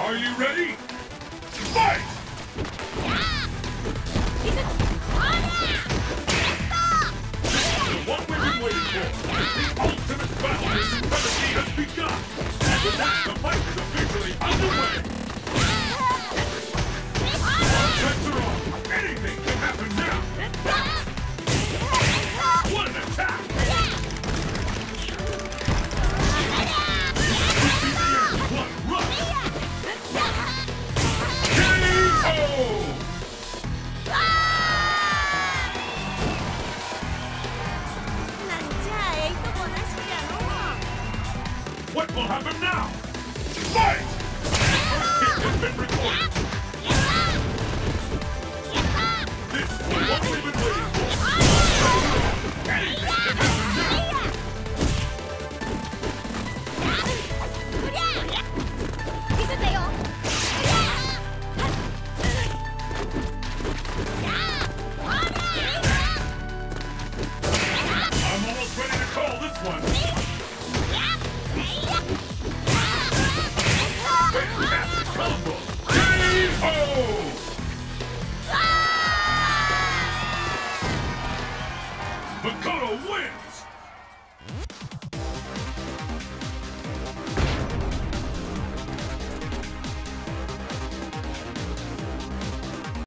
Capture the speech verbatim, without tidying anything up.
Are you ready? Fight! The one we've been waiting for! The ultimate battle of supremacy has begun! And with that, the fight is officially underway! All bets are off! Anything can happen now! What an attack! This could be the end! What a rush! K O! What will happen now? Fight! First hit has been recorded. This is what we've been waiting for. Anything